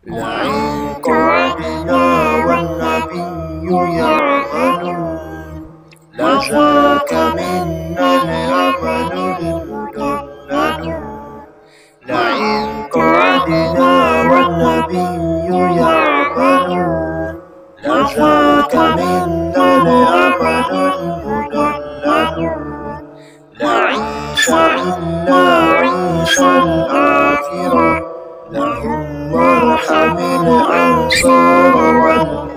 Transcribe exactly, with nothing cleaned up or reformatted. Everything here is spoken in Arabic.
لئن قعدنا والنبي يعمل لذاك منا العمل المضلل. لئن قعدنا والنبي يعمل لذاك منا العمل المضلل. لعيسى إلا عيسى الآخرة له وارحم الأنصار